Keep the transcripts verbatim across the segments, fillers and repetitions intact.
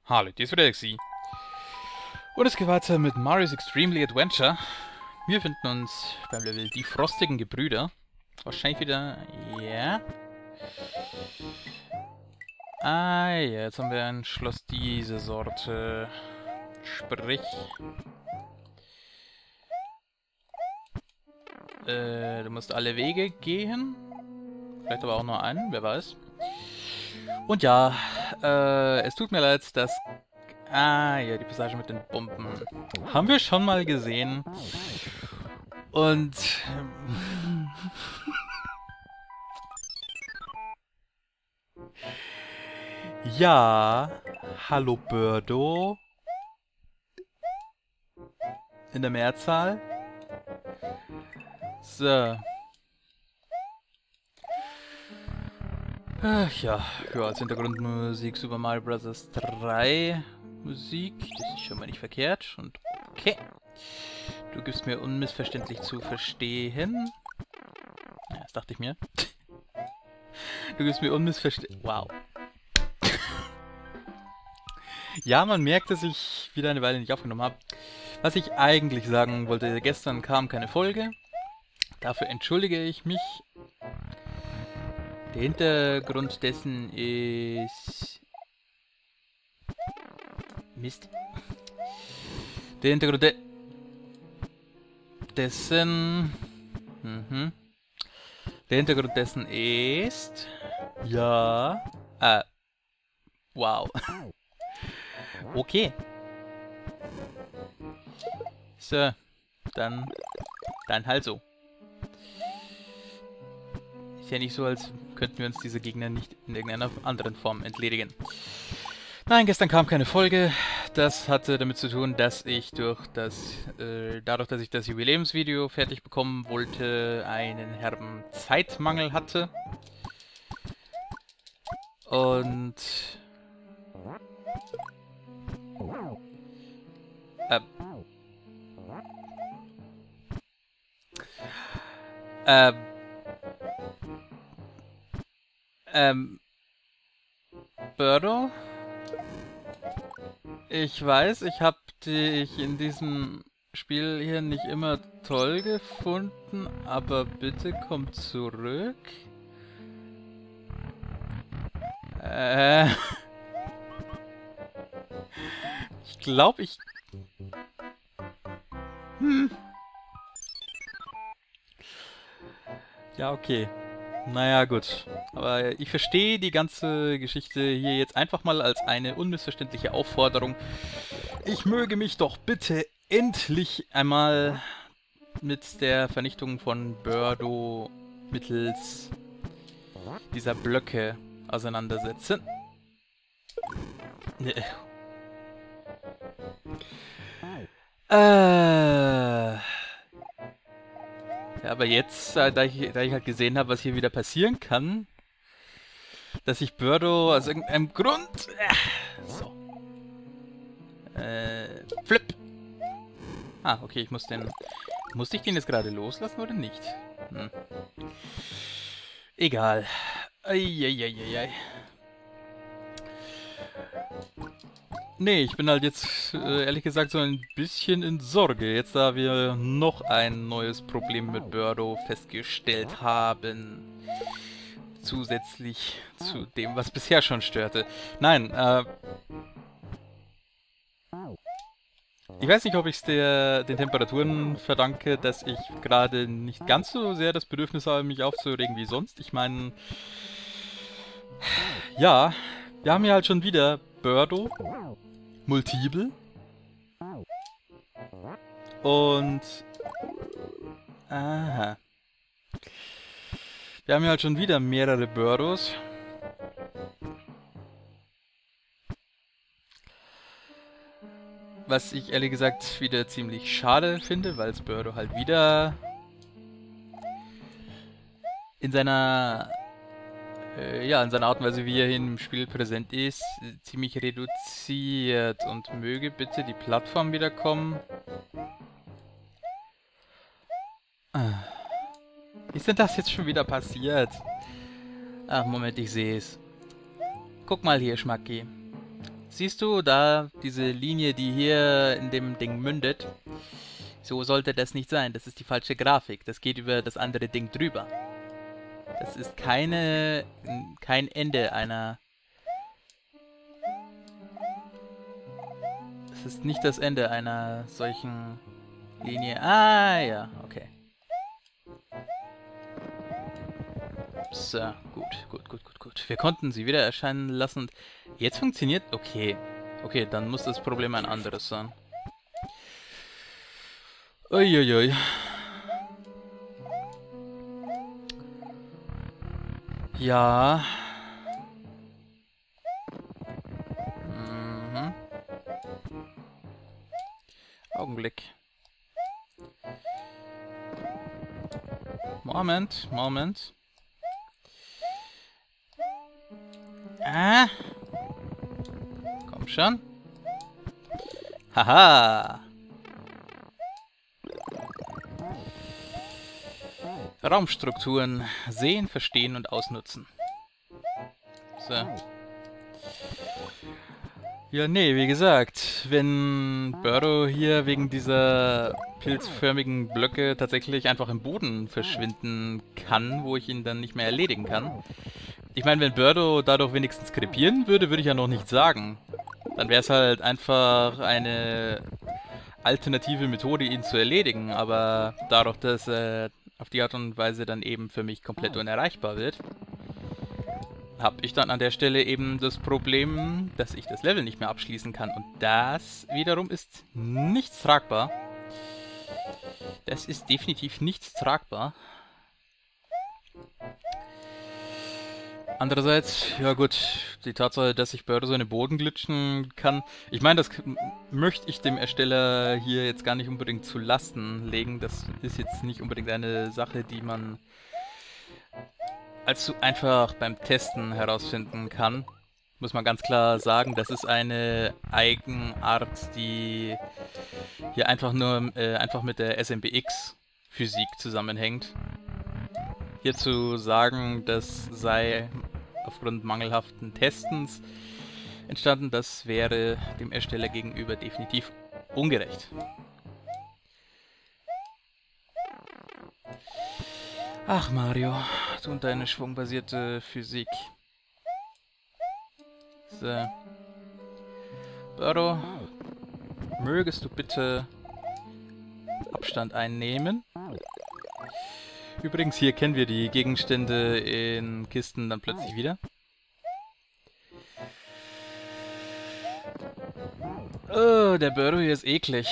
Hallo, hier ist wieder Alexi. Und es geht weiter mit Mario's Extremely Adventure. Wir finden uns beim Level Die Frostigen Gebrüder. Wahrscheinlich wieder... Ja. Ah, ja, jetzt haben wir ein Schloss dieser Sorte. Sprich... Äh, du musst alle Wege gehen. Vielleicht aber auch nur einen, wer weiß. Und ja, äh, es tut mir leid, dass... Ah, ja, die Passage mit den Bomben. Haben wir schon mal gesehen. Und... ja, hallo Birdo. In der Mehrzahl. So. Ach ja, ja, als Hintergrundmusik Super Mario Bros. drei Musik. Das ist schon mal nicht verkehrt. Und okay. Du gibst mir unmissverständlich zu verstehen. Ja, das dachte ich mir. Du gibst mir unmissverständlich... Wow. Ja, man merkt, dass ich wieder eine Weile nicht aufgenommen habe. Was ich eigentlich sagen wollte, gestern kam keine Folge. Dafür entschuldige ich mich. Der Hintergrund dessen ist... Mist. Der Hintergrund de dessen... Mhm. Der Hintergrund dessen ist... Ja... Äh... Wow. Okay. So. Dann... Dann halt so. Ist ja nicht so, als könnten wir uns diese Gegner nicht in irgendeiner anderen Form entledigen. Nein, gestern kam keine Folge. Das hatte damit zu tun, dass ich durch das, äh, dadurch, dass ich das Jubiläumsvideo fertig bekommen wollte, einen herben Zeitmangel hatte. Und... Äh... Äh... Ähm... Birdo? Ich weiß, ich habe dich in diesem Spiel hier nicht immer toll gefunden, aber bitte komm zurück. Äh... Ich glaube, ich... Hm. Ja, okay. Naja, gut. Aber ich verstehe die ganze Geschichte hier jetzt einfach mal als eine unmissverständliche Aufforderung. Ich möge mich doch bitte endlich einmal mit der Vernichtung von Birdo mittels dieser Blöcke auseinandersetzen. Äh... Ja, aber jetzt, äh, da, ich, da ich halt gesehen habe, was hier wieder passieren kann, dass ich Birdo aus irgendeinem Grund... Äh, so. Äh, Flip! Ah, okay, ich muss den... Musste ich den jetzt gerade loslassen oder nicht? Hm. Egal. Eieieiei. Nee, ich bin halt jetzt, äh, ehrlich gesagt, so ein bisschen in Sorge, jetzt da wir noch ein neues Problem mit Birdo festgestellt haben. Zusätzlich zu dem, was bisher schon störte. Nein, äh... ich weiß nicht, ob ich es den Temperaturen verdanke, dass ich gerade nicht ganz so sehr das Bedürfnis habe, mich aufzuregen wie sonst. Ich meine... Ja, wir haben hier halt schon wieder Birdo. Multiple. Und... Aha. Wir haben ja halt schon wieder mehrere Birdos. Was ich ehrlich gesagt wieder ziemlich schade finde, weil es Birdo halt wieder in seiner... Äh, ja, in seiner Art und Weise, wie er hier im Spiel präsent ist, ziemlich reduziert. Und möge bitte die Plattform wieder kommen. Ah. Ist denn das jetzt schon wieder passiert? Ach, Moment, ich sehe es. Guck mal hier, Schmacki. Siehst du da diese Linie, die hier in dem Ding mündet? So sollte das nicht sein. Das ist die falsche Grafik. Das geht über das andere Ding drüber. Das ist keine... kein Ende einer... Das ist nicht das Ende einer solchen Linie. Ah, ja, okay. So, gut, gut, gut, gut, gut. Wir konnten sie wieder erscheinen lassen. Jetzt funktioniert... Okay. Okay, dann muss das Problem ein anderes sein. Uiuiui. Ja. Mhm. Augenblick. Moment, Moment. Ah. Komm schon. Haha. Raumstrukturen sehen, verstehen und ausnutzen. So. Ja, nee, wie gesagt, wenn Burrow hier wegen dieser pilzförmigen Blöcke tatsächlich einfach im Boden verschwinden kann, wo ich ihn dann nicht mehr erledigen kann. Ich meine, wenn Burrow dadurch wenigstens krepieren würde, würde ich ja noch nichts sagen. Dann wäre es halt einfach eine alternative Methode, ihn zu erledigen, aber dadurch, dass er auf die Art und Weise dann eben für mich komplett unerreichbar wird, habe ich dann an der Stelle eben das Problem, dass ich das Level nicht mehr abschließen kann. Und das wiederum ist nichts tragbar. Das ist definitiv nichts tragbar. Andererseits, ja gut, die Tatsache, dass ich Burrow so in den Boden glitschen kann. Ich meine, das möchte ich dem Ersteller hier jetzt gar nicht unbedingt zu Lasten legen. Das ist jetzt nicht unbedingt eine Sache, die man allzu einfach beim Testen herausfinden kann. Muss man ganz klar sagen, das ist eine Eigenart, die hier einfach nur äh, einfach mit der S M B X-Physik zusammenhängt. Hier zu sagen, das sei aufgrund mangelhaften Testens entstanden, das wäre dem Ersteller gegenüber definitiv ungerecht. Ach Mario, du und deine schwungbasierte Physik. So. Burrow, mögest du bitte Abstand einnehmen? Übrigens, hier kennen wir die Gegenstände in Kisten dann plötzlich wieder. Oh, der Burrow hier ist eklig.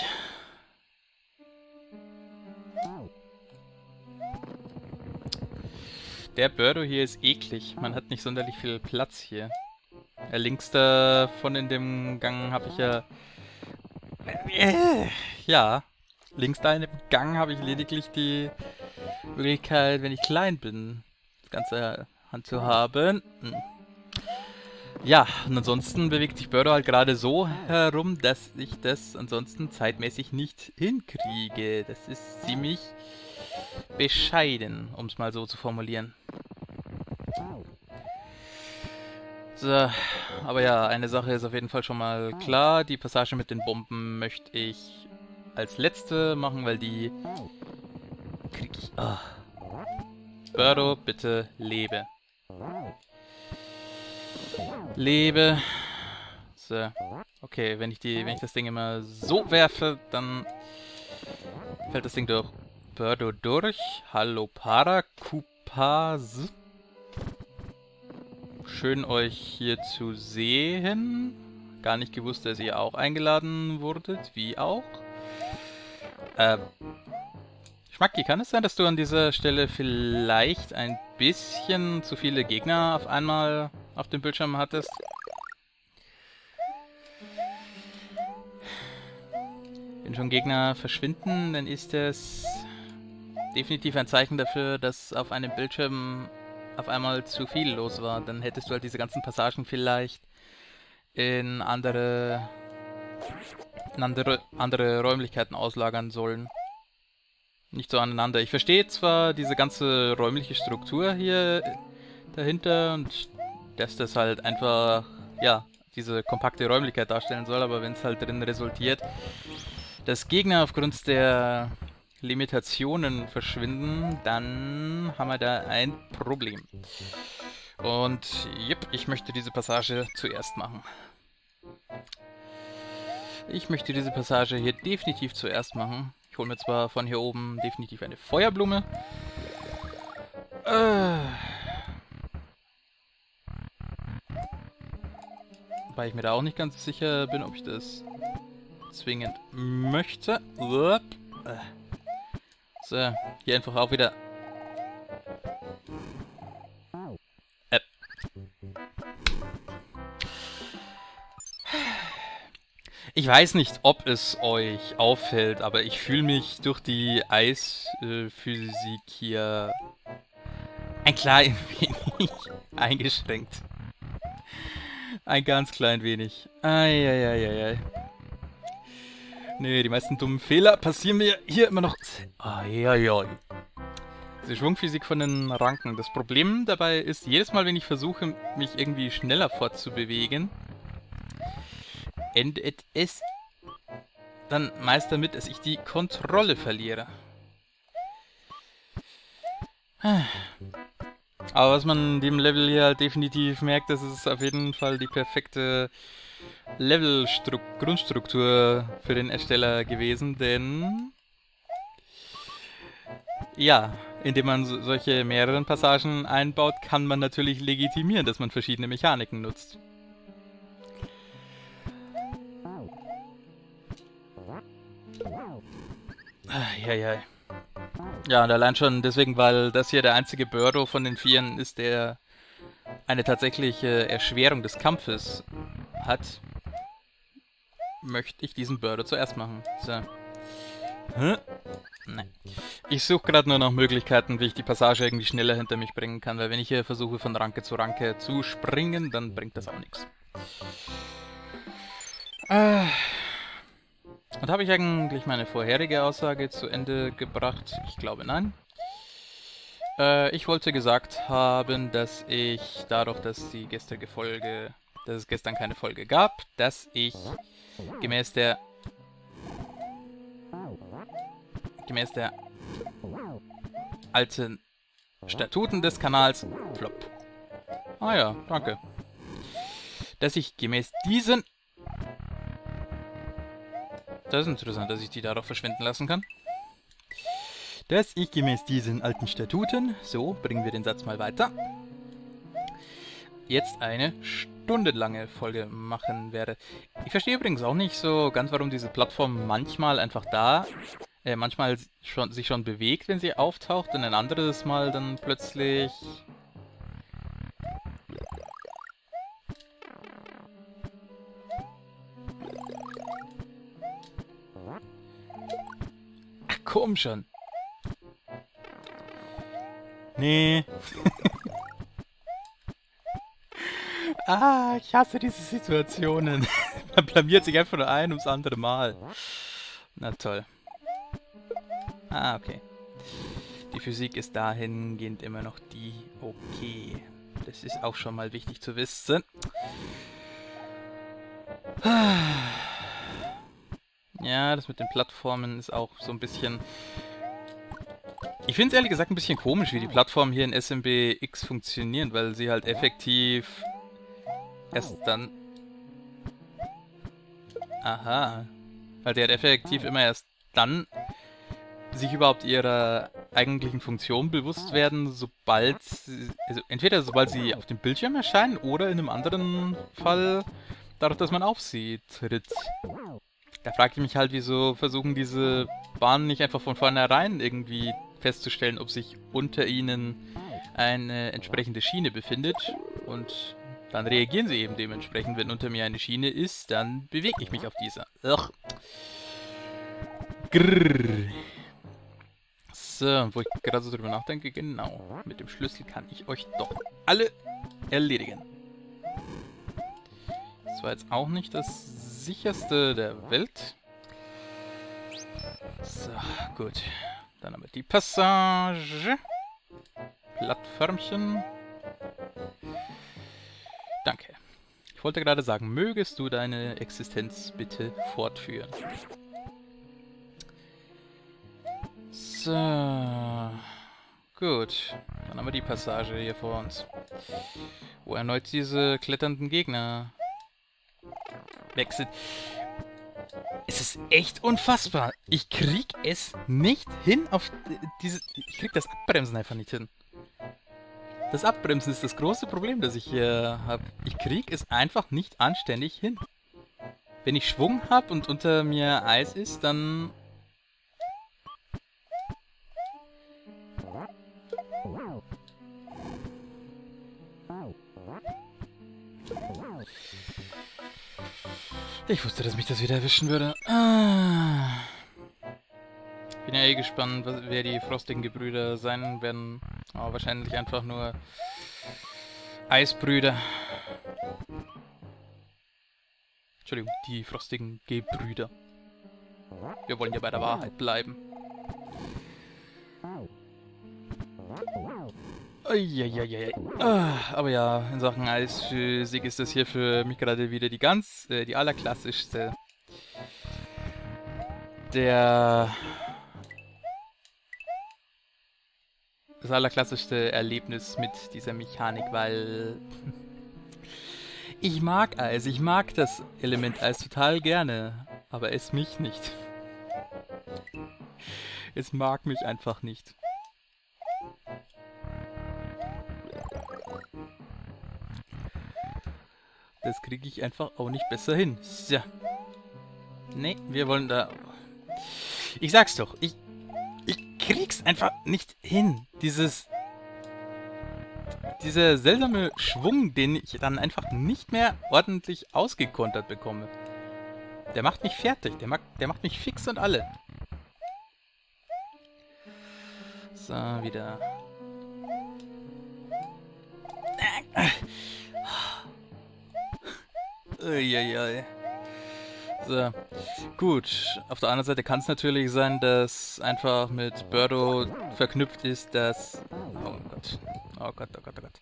Der Burrow hier ist eklig. Man hat nicht sonderlich viel Platz hier. Ja, links davon in dem Gang habe ich ja... Ja, links da in dem Gang habe ich lediglich die Möglichkeit, wenn ich klein bin, das Ganze handzuhaben. Hm. Ja, und ansonsten bewegt sich Burrow halt gerade so herum, dass ich das ansonsten zeitmäßig nicht hinkriege. Das ist ziemlich bescheiden, um es mal so zu formulieren. So, aber ja, eine Sache ist auf jeden Fall schon mal klar. Die Passage mit den Bomben möchte ich als letzte machen, weil die krieg ich... Oh. Burrow, bitte lebe. Lebe. So. Okay, wenn ich die, wenn ich das Ding immer so werfe, dann fällt das Ding durch Burrow durch. Hallo Parakupas. Schön euch hier zu sehen. Gar nicht gewusst, dass ihr auch eingeladen wurdet. Wie auch. Äh, Schmacki, kann es sein, dass du an dieser Stelle vielleicht ein bisschen zu viele Gegner auf einmal auf dem Bildschirm hattest? Wenn schon Gegner verschwinden, dann ist das definitiv ein Zeichen dafür, dass auf einem Bildschirm auf einmal zu viel los war. Dann hättest du halt diese ganzen Passagen vielleicht in andere, in andere, andere Räumlichkeiten auslagern sollen. Nicht so aneinander. Ich verstehe zwar diese ganze räumliche Struktur hier dahinter und dass das halt einfach, ja, diese kompakte Räumlichkeit darstellen soll, aber wenn es halt drin resultiert, dass Gegner aufgrund der Limitationen verschwinden, dann haben wir da ein Problem. Und yep, ich möchte diese Passage zuerst machen. Ich möchte diese Passage hier definitiv zuerst machen. Ich hole mir zwar von hier oben definitiv eine Feuerblume. Äh. Weil ich mir da auch nicht ganz sicher bin, ob ich das zwingend möchte. So, hier einfach auch wieder... Äh. Ich weiß nicht, ob es euch auffällt, aber ich fühle mich durch die Eisphysik hier ein klein wenig eingeschränkt. Ein ganz klein wenig. Eieieiei. Nee, die meisten dummen Fehler passieren mir hier immer noch... Eieiei. Diese Schwungphysik von den Ranken. Das Problem dabei ist, jedes Mal, wenn ich versuche, mich irgendwie schneller fortzubewegen, endet es dann meist damit, dass ich die Kontrolle verliere. Aber was man in dem Level hier halt definitiv merkt, das ist auf jeden Fall die perfekte Level-Grundstruktur für den Ersteller gewesen, denn ja, indem man so, solche mehreren Passagen einbaut, kann man natürlich legitimieren, dass man verschiedene Mechaniken nutzt. Ja, ja. Ja, und allein schon deswegen, weil das hier der einzige Birdo von den Vieren ist, der eine tatsächliche Erschwerung des Kampfes hat, möchte ich diesen Birdo zuerst machen. So. Hm? Nein. Ich suche gerade nur nach Möglichkeiten, wie ich die Passage irgendwie schneller hinter mich bringen kann, weil wenn ich hier versuche, von Ranke zu Ranke zu springen, dann bringt das auch nichts. Äh... Und habe ich eigentlich meine vorherige Aussage zu Ende gebracht? Ich glaube, nein. Äh, ich wollte gesagt haben, dass ich dadurch, dass die gestrige Folge, dass es gestern keine Folge gab, dass ich gemäß der gemäß der alten Statuten des Kanals flop. Ah ja, danke. Dass ich gemäß diesen... Das ist interessant, dass ich die darauf verschwinden lassen kann. Dass ich gemäß diesen alten Statuten, so, bringen wir den Satz mal weiter, jetzt eine stundenlange Folge machen werde. Ich verstehe übrigens auch nicht so ganz, warum diese Plattform manchmal einfach da, äh, manchmal schon, sich schon bewegt, wenn sie auftaucht, und ein anderes Mal dann plötzlich... Ach, komm schon. Nee. Ah, ich hasse diese Situationen. Man blamiert sich einfach nur ein ums andere Mal. Na toll. Ah, okay. Die Physik ist dahingehend immer noch die okay. Das ist auch schon mal wichtig zu wissen. Ja, das mit den Plattformen ist auch so ein bisschen... Ich finde es ehrlich gesagt ein bisschen komisch, wie die Plattformen hier in S M B X funktionieren, weil sie halt effektiv erst dann... Aha. Weil sie halt effektiv immer erst dann sich überhaupt ihrer eigentlichen Funktion bewusst werden, sobald... Sie, also entweder sobald sie auf dem Bildschirm erscheinen oder in einem anderen Fall dadurch, dass man auf sie tritt. Da frage ich mich halt, wieso versuchen diese Bahnen nicht einfach von vornherein irgendwie festzustellen, ob sich unter ihnen eine entsprechende Schiene befindet, und dann reagieren sie eben dementsprechend. Wenn unter mir eine Schiene ist, dann bewege ich mich auf dieser. Ugh. Grrr. So, wo ich gerade so drüber nachdenke, genau, mit dem Schlüssel kann ich euch doch alle erledigen. Das war jetzt auch nicht das sicherste der Welt. So, gut. Dann haben wir die Passage. Plattförmchen. Danke. Ich Ich wollte gerade sagen, mögest du deine Existenz bitte fortführen. So. Gut. Dann haben wir die Passage hier vor uns. Wo erneut diese kletternden Gegner weg sind. Es ist echt unfassbar. Ich krieg es nicht hin auf diese... Ich krieg das Abbremsen einfach nicht hin. Das Abbremsen ist das große Problem, das ich hier habe. Ich krieg es einfach nicht anständig hin. Wenn ich Schwung habe und unter mir Eis ist, dann... Ich wusste, dass mich das wieder erwischen würde. Ah. Bin ja eh gespannt, wer die frostigen Gebrüder sein werden. Aber wahrscheinlich einfach nur Eisbrüder. Entschuldigung, die frostigen Gebrüder. Wir wollen ja bei der Wahrheit bleiben. Uiuiui. Ah, aber ja, in Sachen Eisphysik ist das hier für mich gerade wieder die ganz, äh, die allerklassischste. Der... Das allerklassischste Erlebnis mit dieser Mechanik, weil... ich mag Eis, ich mag das Element Eis total gerne, aber es mich nicht. Es mag mich einfach nicht. Das kriege ich einfach auch nicht besser hin. So. Nee, wir wollen da... Ich sag's doch, ich... Ich krieg's einfach nicht hin. Dieses... Dieser seltsame Schwung, den ich dann einfach nicht mehr ordentlich ausgekontert bekomme. Der macht mich fertig. Der, mag, der macht mich fix und alle. So, wieder... Uiuiui. So, gut. Auf der anderen Seite kann es natürlich sein, dass einfach mit Birdo verknüpft ist, dass... Oh Gott. Oh Gott, oh Gott, oh Gott.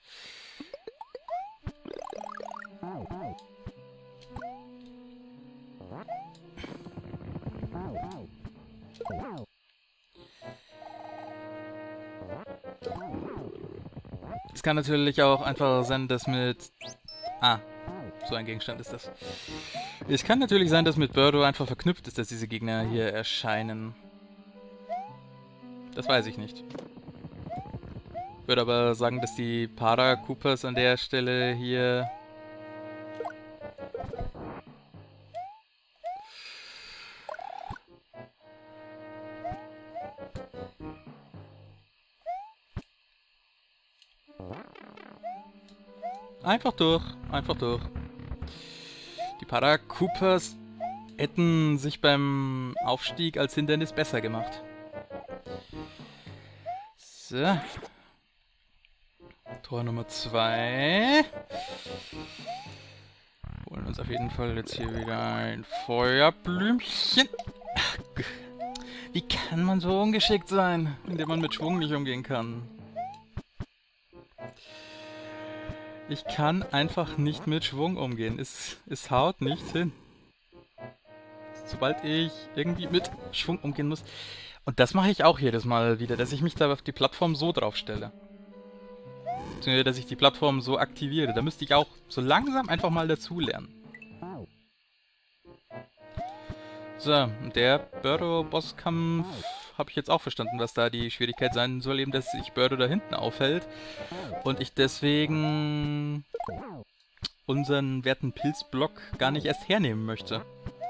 Es kann natürlich auch einfach sein, dass mit... Ah, so ein Gegenstand ist das. Es kann natürlich sein, dass mit Birdo einfach verknüpft ist, dass diese Gegner hier erscheinen. Das weiß ich nicht. Ich würde aber sagen, dass die Para-Koopas an der Stelle hier... Einfach durch, einfach durch. Die Para-Koopas hätten sich beim Aufstieg als Hindernis besser gemacht. So. Tor Nummer zwei. Holen uns auf jeden Fall jetzt hier wieder ein Feuerblümchen. Ach, wie kann man so ungeschickt sein, indem man mit Schwung nicht umgehen kann? Ich kann einfach nicht mit Schwung umgehen. Es, es haut nicht hin. Sobald ich irgendwie mit Schwung umgehen muss. Und das mache ich auch jedes Mal wieder, dass ich mich da auf die Plattform so drauf stelle. Beziehungsweise, dass ich die Plattform so aktiviere. Da müsste ich auch so langsam einfach mal dazulernen. So, und der Birdo-Bosskampf habe ich jetzt auch verstanden, was da die Schwierigkeit sein soll, eben, dass sich Birdo da hinten aufhält und ich deswegen unseren werten Pilzblock gar nicht erst hernehmen möchte.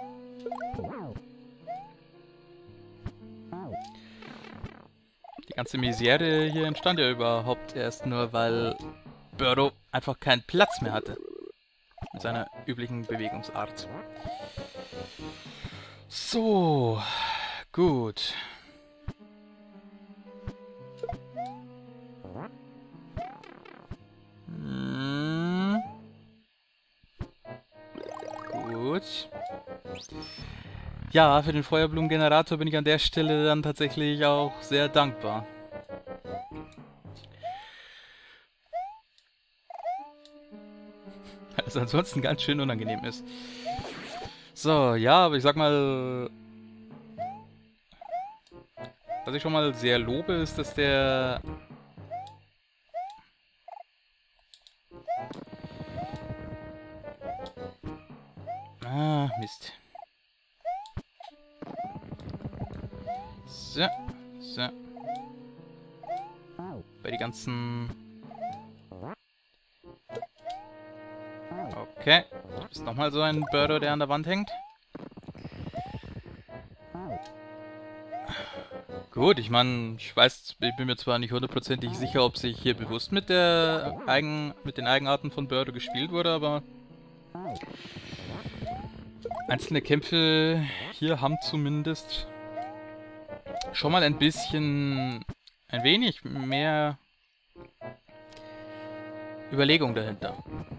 Die ganze Misere hier entstand ja überhaupt erst nur, weil Birdo einfach keinen Platz mehr hatte. Mit seiner üblichen Bewegungsart. So, gut. Hm. Gut. Ja, für den Feuerblumengenerator bin ich an der Stelle dann tatsächlich auch sehr dankbar. Was ansonsten ganz schön unangenehm ist. So, ja, aber ich sag mal... Was ich schon mal sehr lobe, ist, dass der... Ah, Mist. So, so. Bei die ganzen... Okay. Ist nochmal so ein Birdo, der an der Wand hängt. Gut, ich meine, ich weiß, ich bin mir zwar nicht hundertprozentig sicher, ob sich hier bewusst mit der Eigen, mit den Eigenarten von Birdo gespielt wurde, aber einzelne Kämpfe hier haben zumindest schon mal ein bisschen, ein wenig mehr Überlegung dahinter.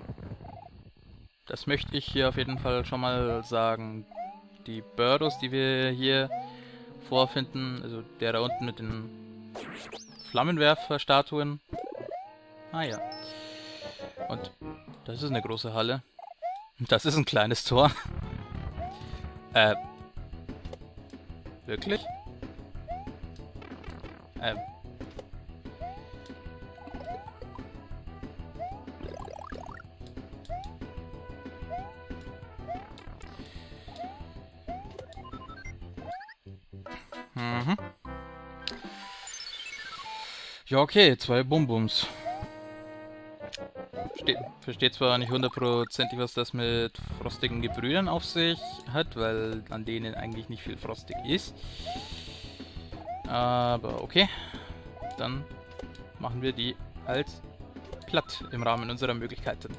Das möchte ich hier auf jeden Fall schon mal sagen. Die Birdos, die wir hier vorfinden, also der da unten mit den Flammenwerfer-Statuen. Ah ja. Und das ist eine große Halle. Und das ist ein kleines Tor. äh. Wirklich? Ähm. Mhm. Ja, okay, zwei Bum-Bums. Versteht, versteht zwar nicht hundertprozentig, was das mit frostigen Gebrüdern auf sich hat, weil an denen eigentlich nicht viel frostig ist. Aber okay, dann machen wir die halt platt im Rahmen unserer Möglichkeiten.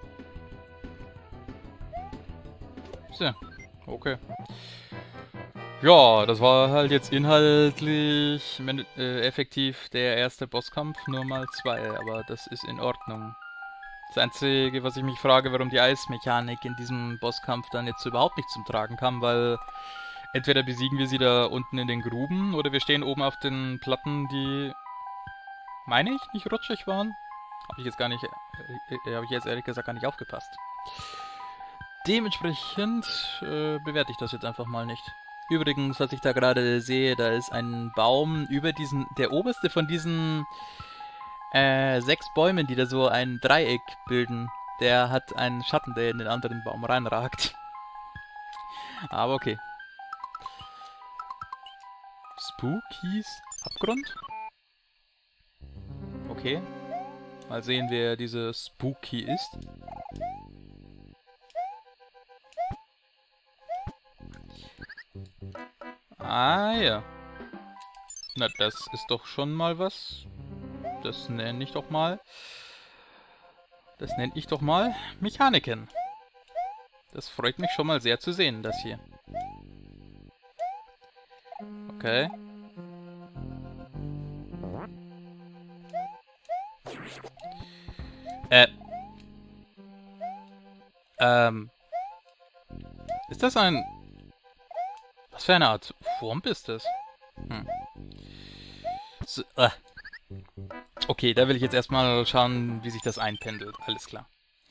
So, okay. Ja, das war halt jetzt inhaltlich äh, effektiv der erste Bosskampf, nur mal zwei, aber das ist in Ordnung. Das Einzige, was ich mich frage, warum die Eismechanik in diesem Bosskampf dann jetzt überhaupt nicht zum Tragen kam, weil entweder besiegen wir sie da unten in den Gruben oder wir stehen oben auf den Platten, die, meine ich, nicht rutschig waren. Habe ich jetzt gar nicht, äh, habe ich jetzt ehrlich gesagt gar nicht aufgepasst. Dementsprechend äh, bewerte ich das jetzt einfach mal nicht. Übrigens, was ich da gerade sehe, da ist ein Baum über diesen, der oberste von diesen äh, sechs Bäumen, die da so ein Dreieck bilden. Der hat einen Schatten, der in den anderen Baum reinragt. Aber okay. Spookies Abgrund? Okay. Mal sehen, wer diese Spooky ist. Ah ja. Na, das ist doch schon mal was. Das nenne ich doch mal. Das nenne ich doch mal Mechaniken. Das freut mich schon mal sehr zu sehen, das hier. Okay. Äh. Ähm. Ist das ein... Was für eine Art Wurm ist das? Hm. So, äh. Okay, da will ich jetzt erstmal schauen, wie sich das einpendelt. Alles klar.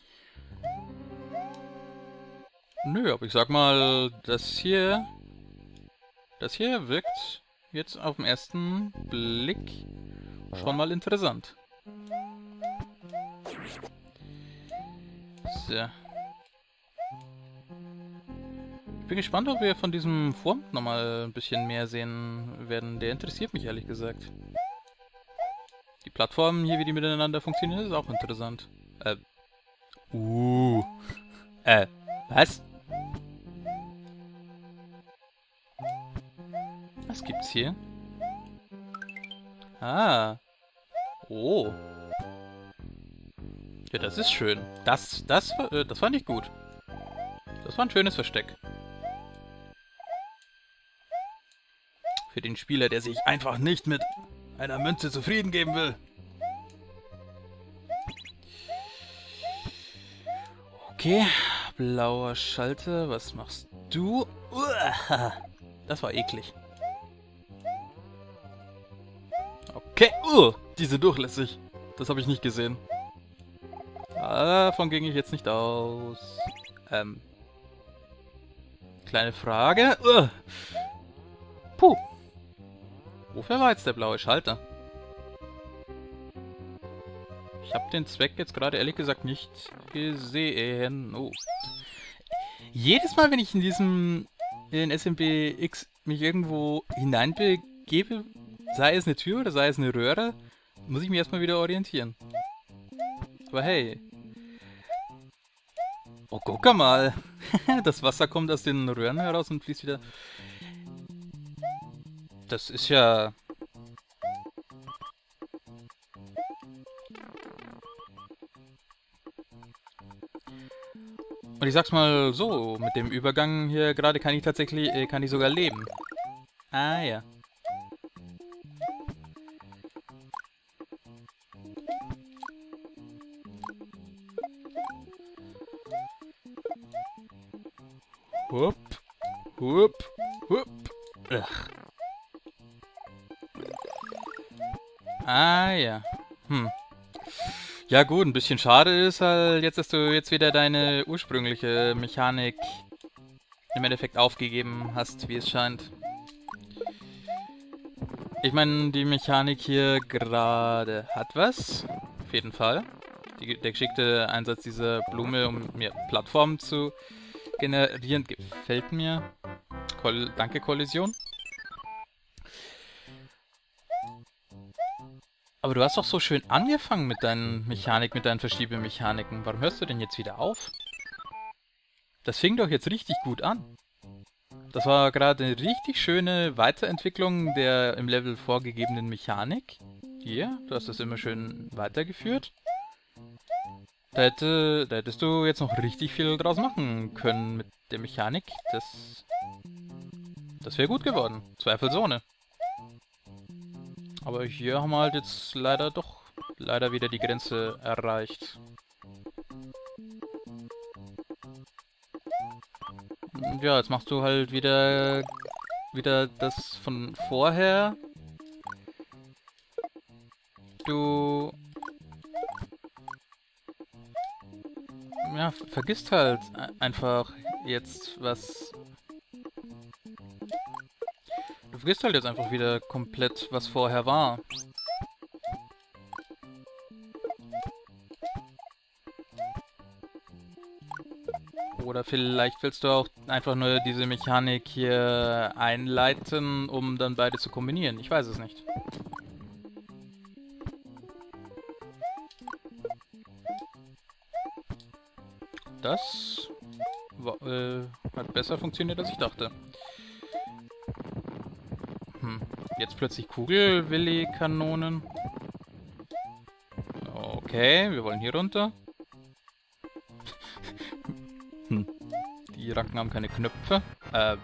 Nö, aber ich sag mal, das hier... Das hier wirkt jetzt auf den ersten Blick schon mal interessant. So. Ich bin gespannt, ob wir von diesem Wurm nochmal ein bisschen mehr sehen werden. Der interessiert mich ehrlich gesagt. Die Plattformen hier, wie die miteinander funktionieren, ist auch interessant. Äh. Uh. Äh. Was? Was gibt's hier? Ah. Oh. Ja, das ist schön. Das, das, äh, das fand ich gut. Das war ein schönes Versteck. Für den Spieler, der sich einfach nicht mit einer Münze zufrieden geben will. Okay, blauer Schalter, was machst du? Uah, das war eklig. Okay, uh, die sind durchlässig. Das habe ich nicht gesehen. Davon ging ich jetzt nicht aus. Ähm. Kleine Frage. Ugh. Puh. Wofür war jetzt der blaue Schalter? Ich habe den Zweck jetzt gerade ehrlich gesagt nicht gesehen. Oh. Jedes Mal, wenn ich in diesem in S M B X mich irgendwo hineinbegebe, sei es eine Tür oder sei es eine Röhre, muss ich mich erstmal wieder orientieren. Aber hey. Oh, guck mal. Das Wasser kommt aus den Röhren heraus und fließt wieder. Das ist ja... Und ich sag's mal so, mit dem Übergang hier gerade kann ich tatsächlich, äh, kann ich sogar leben. Ah ja. Hup, hup, hup. Ugh. Ah ja. Hm. Ja gut, ein bisschen schade ist halt jetzt, dass du jetzt wieder deine ursprüngliche Mechanik im Endeffekt aufgegeben hast, wie es scheint. Ich meine, die Mechanik hier gerade hat was, auf jeden Fall. Die, der geschickte Einsatz dieser Blume, um mir Plattformen zu generieren, gefällt mir. Koll Danke, Kollision. Aber du hast doch so schön angefangen mit deinen Mechanik, mit deinen Verschiebemechaniken. Warum hörst du denn jetzt wieder auf? Das fing doch jetzt richtig gut an. Das war gerade eine richtig schöne Weiterentwicklung der im Level vorgegebenen Mechanik. Hier, du hast das immer schön weitergeführt. Da, hätte, da hättest du jetzt noch richtig viel draus machen können mit der Mechanik. Das, das wäre gut geworden. Zweifelsohne. Aber hier haben wir halt jetzt leider doch leider wieder die Grenze erreicht. Und ja, jetzt machst du halt wieder wieder das von vorher. Du ja, vergisst halt einfach jetzt was. Du vergisst halt jetzt einfach wieder komplett, was vorher war. Oder vielleicht willst du auch einfach nur diese Mechanik hier einleiten, um dann beide zu kombinieren. Ich weiß es nicht. Das war, äh, hat besser funktioniert, als ich dachte. Hm. Jetzt plötzlich Kugelwilli-Kanonen. Okay, wir wollen hier runter. Hm. Die Ranken haben keine Knöpfe. Äh.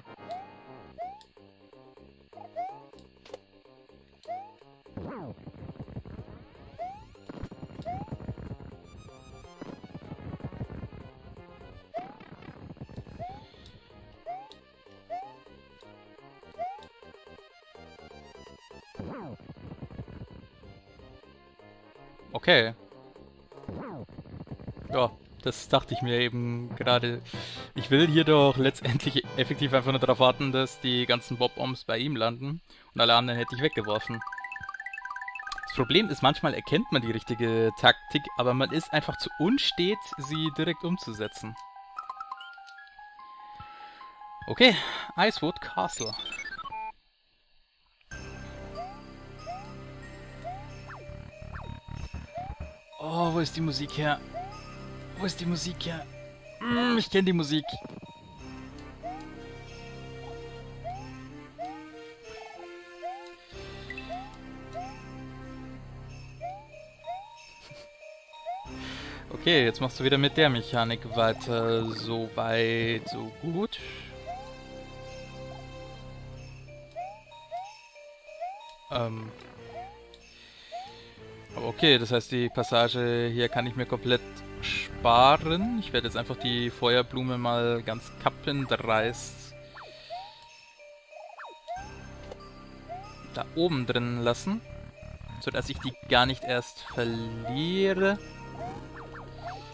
Okay. Ja, das dachte ich mir eben gerade. Ich will hier doch letztendlich effektiv einfach nur darauf warten, dass die ganzen Bob-Oms bei ihm landen. Und alle anderen hätte ich weggeworfen. Das Problem ist, manchmal erkennt man die richtige Taktik, aber man ist einfach zu unstet, sie direkt umzusetzen. Okay, Icewood Castle. Oh, wo ist die Musik her? Wo ist die Musik her? Mm, ich kenne die Musik. Okay, jetzt machst du wieder mit der Mechanik weiter. So weit, so gut. Ähm... Okay, das heißt, die Passage hier kann ich mir komplett sparen. Ich werde jetzt einfach die Feuerblume mal ganz kappendreist da oben drin lassen, sodass ich die gar nicht erst verliere.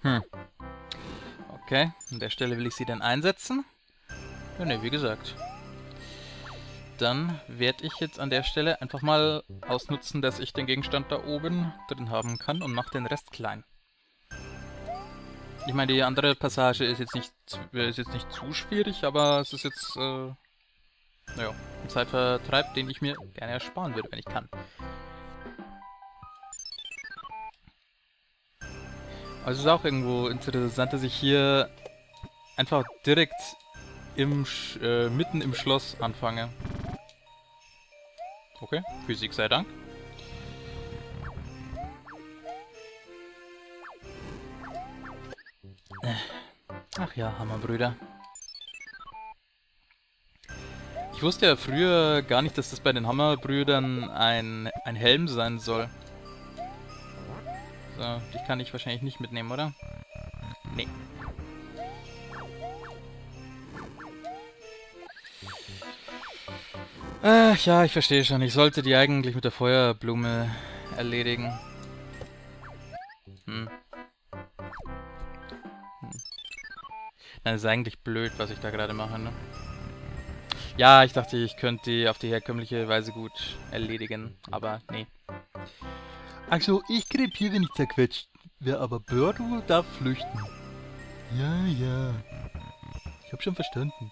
Hm. Okay, an der Stelle will ich sie dann einsetzen. Ja, ne, wie gesagt. Dann werde ich jetzt an der Stelle einfach mal ausnutzen, dass ich den Gegenstand da oben drin haben kann und mache den Rest klein. Ich meine, die andere Passage ist jetzt nicht, ist jetzt nicht zu schwierig, aber es ist jetzt, äh, naja, ein Zeitvertreib, den ich mir gerne ersparen würde, wenn ich kann. Also es ist auch irgendwo interessant, dass ich hier einfach direkt im Sch äh, mitten im Schloss anfange. Okay, Physik sei Dank. Ach ja, Hammerbrüder. Ich wusste ja früher gar nicht, dass das bei den Hammerbrüdern ein, ein Helm sein soll. So, dich kann ich wahrscheinlich nicht mitnehmen, oder? Nee. Ach ja, ich verstehe schon. Ich sollte die eigentlich mit der Feuerblume erledigen. Hm. Hm. Das ist eigentlich blöd, was ich da gerade mache, ne? Ja, ich dachte, ich könnte die auf die herkömmliche Weise gut erledigen, aber nee. Also, ich krepiere, wenn ich zerquetscht. Wer aber Birdo darf flüchten. Ja, ja. Ich hab schon verstanden.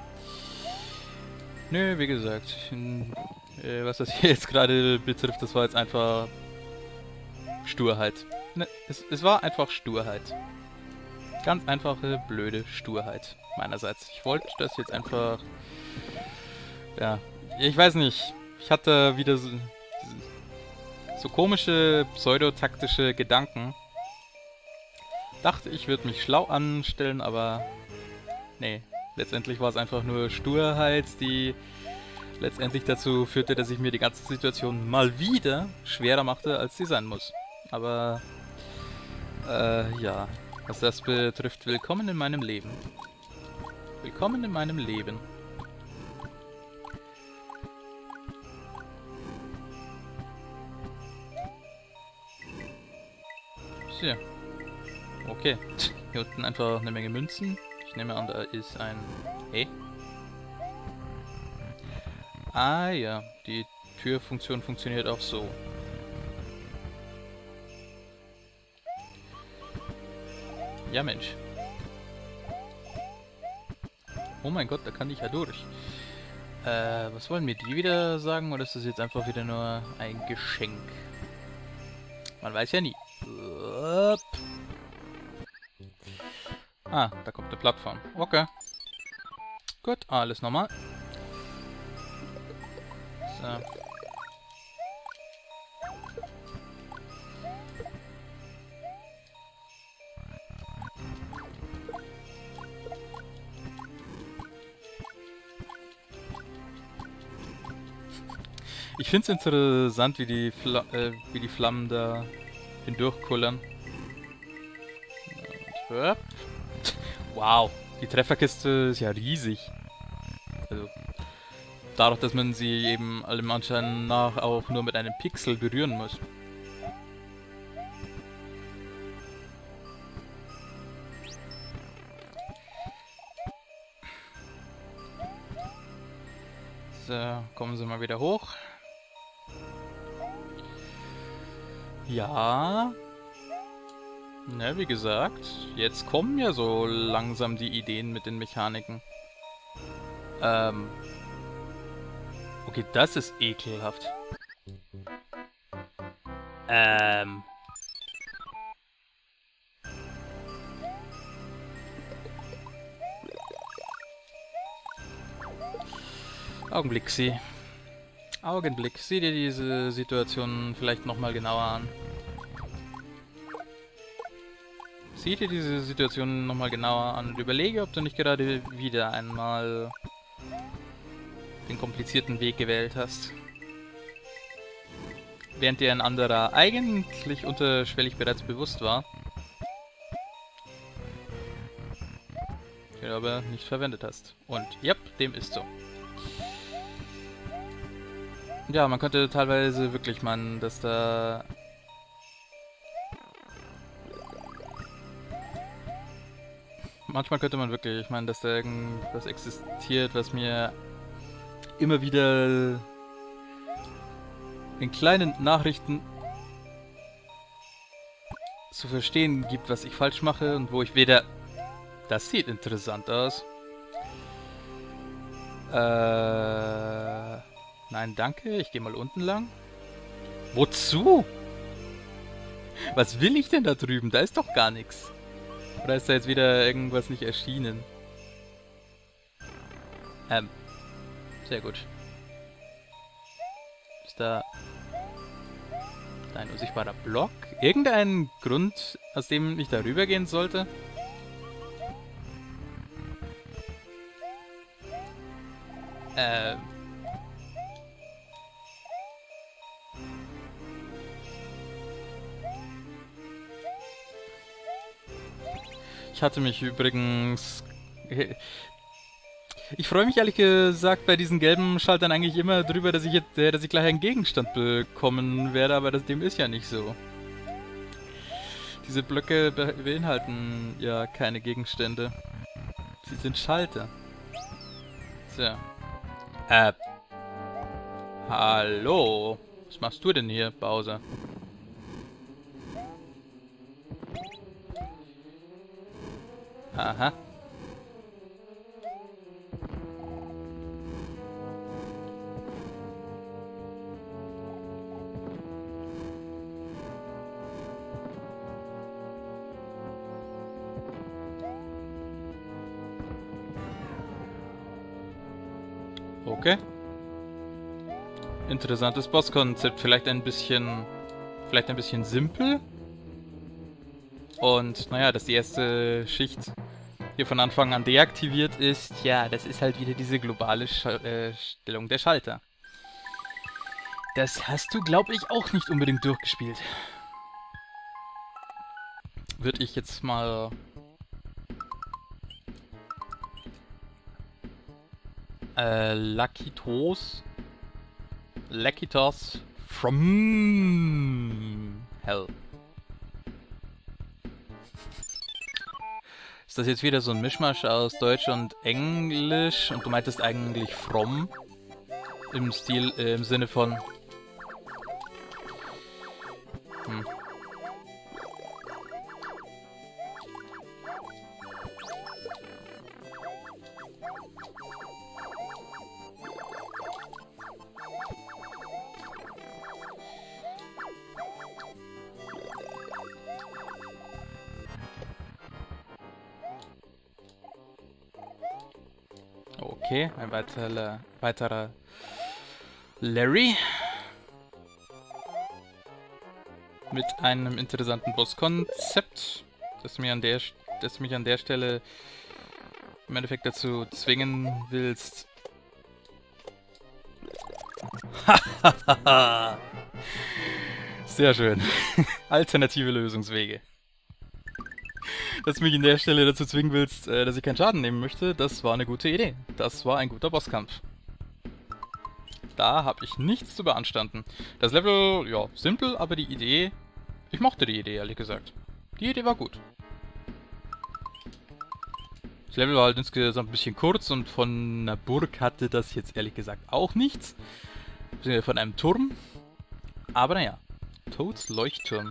Nö, wie gesagt, in, äh, was das hier jetzt gerade betrifft, das war jetzt einfach Sturheit. Ne, es, es war einfach Sturheit. Ganz einfache, blöde Sturheit meinerseits. Ich wollte das jetzt einfach... Ja, ich weiß nicht. Ich hatte wieder so, so komische, pseudotaktische Gedanken. Dachte, ich würde mich schlau anstellen, aber... Nee. Letztendlich war es einfach nur Sturheit, die letztendlich dazu führte, dass ich mir die ganze Situation mal wieder schwerer machte, als sie sein muss. Aber, äh, ja, was das betrifft, willkommen in meinem Leben. Willkommen in meinem Leben. So. Okay. Hier unten einfach eine Menge Münzen. Ich nehme an, da ist ein... Hey? Ah ja, die Türfunktion funktioniert auch so. Ja Mensch. Oh mein Gott, da kann ich ja durch. Äh, was wollen mir die wieder sagen? Oder ist das jetzt einfach wieder nur ein Geschenk? Man weiß ja nie. Upp. Ah, da kommt eine Plattform. Okay. Gut, alles normal. So. Ich finde es interessant, wie die, Fla äh, wie die Flammen da hindurchkullern. Und, wow, die Trefferkiste ist ja riesig. Also, dadurch, dass man sie eben allem Anschein nach auch nur mit einem Pixel berühren muss. So, kommen Sie mal wieder hoch. Ja. Na, wie gesagt, jetzt kommen ja so langsam die Ideen mit den Mechaniken. Ähm. Okay, das ist ekelhaft. Ähm. Augenblick, sieh. Augenblick, sieh dir diese Situation vielleicht nochmal genauer an. Sieh dir diese Situation nochmal genauer an und überlege, ob du nicht gerade wieder einmal den komplizierten Weg gewählt hast. Während dir ein anderer eigentlich unterschwellig bereits bewusst war, den du aber nicht verwendet hast. Und ja, dem ist so. Ja, man könnte teilweise wirklich meinen, dass da manchmal könnte man wirklich, ich meine, dass da irgendwas existiert, was mir immer wieder in kleinen Nachrichten zu verstehen gibt, was ich falsch mache und wo ich weder... Das sieht interessant aus. Äh... Nein, danke. Ich gehe mal unten lang. Wozu? Was will ich denn da drüben? Da ist doch gar nichts. Oder ist da jetzt wieder irgendwas nicht erschienen? Ähm. Sehr gut. Ist da... ein unsichtbarer Block? Irgendein Grund, aus dem ich da rübergehen sollte? Äh... Ich hatte mich übrigens... Ich freue mich ehrlich gesagt bei diesen gelben Schaltern eigentlich immer drüber, dass ich jetzt, dass ich gleich einen Gegenstand bekommen werde, aber das dem ist ja nicht so. Diese Blöcke be beinhalten ja keine Gegenstände. Sie sind Schalter. So. Äh. Hallo? Was machst du denn hier, Bowser? Aha. Okay. Interessantes Bosskonzept. Vielleicht ein bisschen... Vielleicht ein bisschen simpel. Und, naja, dass die erste Schicht hier von Anfang an deaktiviert ist, ja, das ist halt wieder diese globale Sch äh, Stellung der Schalter. Das hast du, glaube ich, auch nicht unbedingt durchgespielt. Würde ich jetzt mal... Äh, Lakitos... Lakitos from Hell. Ist das jetzt wieder so ein Mischmasch aus Deutsch und Englisch? Und du meintest eigentlich from? Im Stil, äh, im Sinne von... Hm. Okay, ein weiterer, weiterer Larry. Mit einem interessanten Bosskonzept, das, mir an der, das mich an der Stelle im Endeffekt dazu zwingen willst. Sehr schön. Alternative Lösungswege. Dass du mich an der Stelle dazu zwingen willst, äh, dass ich keinen Schaden nehmen möchte, das war eine gute Idee. Das war ein guter Bosskampf. Da habe ich nichts zu beanstanden. Das Level, ja, simpel, aber die Idee... Ich mochte die Idee, ehrlich gesagt. Die Idee war gut. Das Level war halt insgesamt ein bisschen kurz und von einer Burg hatte das jetzt ehrlich gesagt auch nichts. Von einem Turm. Aber naja. Toads Leuchtturm.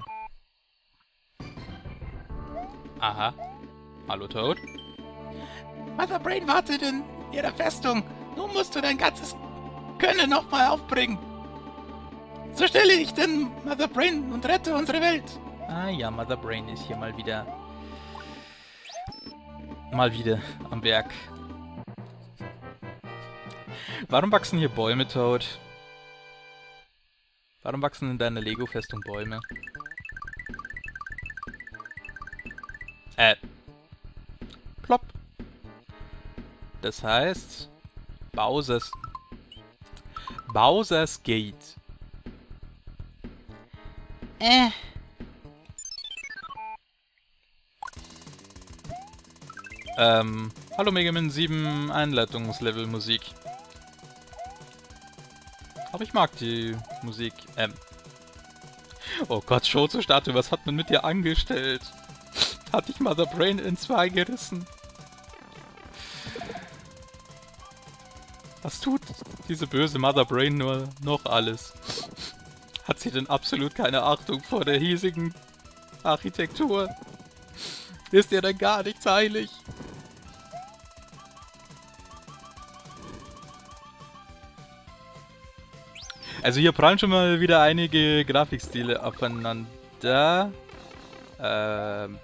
Aha. Hallo, Toad. Mother Brain wartet in ihrer Festung. Nun musst du dein ganzes Können nochmal aufbringen. So stelle ich denn Mother Brain und rette unsere Welt. Ah ja, Mother Brain ist hier mal wieder... Mal wieder am Werk. Warum wachsen hier Bäume, Toad? Warum wachsen in deiner Lego-Festung Bäume? Äh. Plopp. Das heißt... Bowser's... Bowser's Gate. Äh. Ähm... Hallo Mega Man sieben Einleitungslevel Musik. Aber ich mag die Musik. Ähm. Oh Gott, Shozo-Statue, was hat man mit dir angestellt? Hat dich Mother Brain in zwei gerissen? Was tut diese böse Mother Brain nur noch alles? Hat sie denn absolut keine Achtung vor der hiesigen Architektur? Ist ihr denn gar nichts heilig? Also hier prallen schon mal wieder einige Grafikstile aufeinander. Ähm...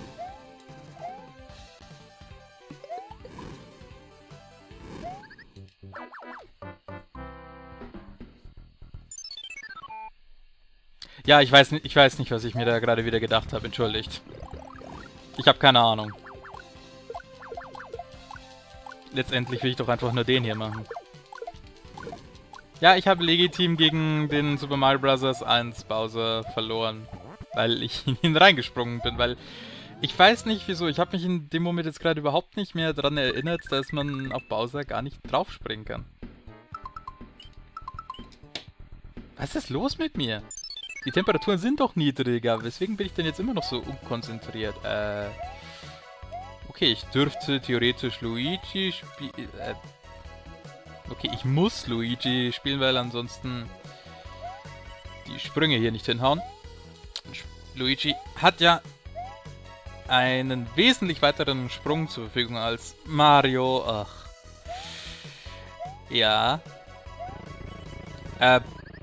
Ja, ich weiß nicht, ich weiß nicht, was ich mir da gerade wieder gedacht habe. Entschuldigt. Ich habe keine Ahnung. Letztendlich will ich doch einfach nur den hier machen. Ja, ich habe legitim gegen den Super Mario Bros. eins Bowser verloren. Weil ich in ihn reingesprungen bin, weil... Ich weiß nicht wieso, ich habe mich in dem Moment jetzt gerade überhaupt nicht mehr daran erinnert, dass man auf Bowser gar nicht draufspringen kann. Was ist los mit mir? Die Temperaturen sind doch niedriger, weswegen bin ich denn jetzt immer noch so unkonzentriert? Äh... Okay, ich dürfte theoretisch Luigi spielen... Äh, okay, ich muss Luigi spielen, weil ansonsten die Sprünge hier nicht hinhauen. Luigi hat ja einen wesentlich weiteren Sprung zur Verfügung als Mario. Ach. Ja. Äh...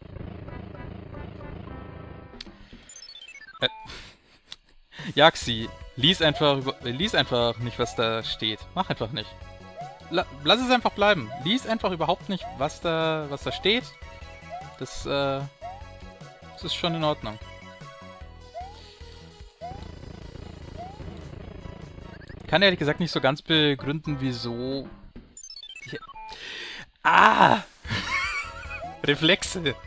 Äh, Jaxi, lies einfach, lies einfach nicht, was da steht. Mach einfach nicht. La lass es einfach bleiben. Lies einfach überhaupt nicht, was da, was da steht. Das, äh, das ist schon in Ordnung. Kann ehrlich gesagt nicht so ganz begründen, wieso... Ich... Ah! Reflexe!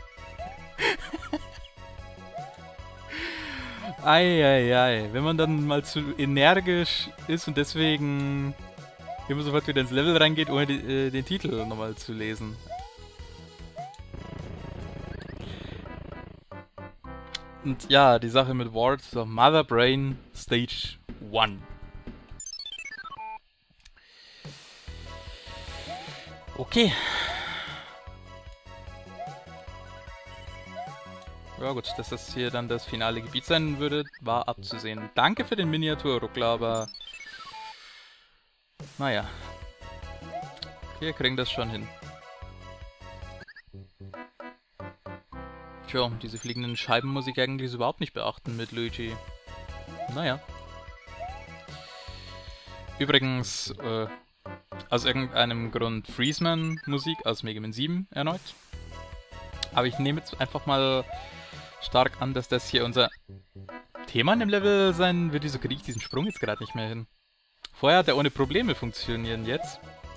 Eieiei, wenn man dann mal zu energisch ist und deswegen immer sofort wieder ins Level reingeht, ohne die, äh, den Titel nochmal zu lesen. Und ja, die Sache mit Ward, so Mother Brain Stage eins. Okay. Ja gut, dass das hier dann das finale Gebiet sein würde, war abzusehen. Danke für den Miniaturruckler, aber... Naja. Wir kriegen das schon hin. Tja, diese fliegenden Scheiben muss ich eigentlich überhaupt nicht beachten mit Luigi. Naja. Übrigens, äh, aus irgendeinem Grund Freezeman Musik aus Mega Man sieben erneut. Aber ich nehme jetzt einfach mal stark an, dass das hier unser Thema in dem Level sein wird. Wieso kriege ich diesen Sprung jetzt gerade nicht mehr hin? Vorher hat er ohne Probleme funktionieren, jetzt.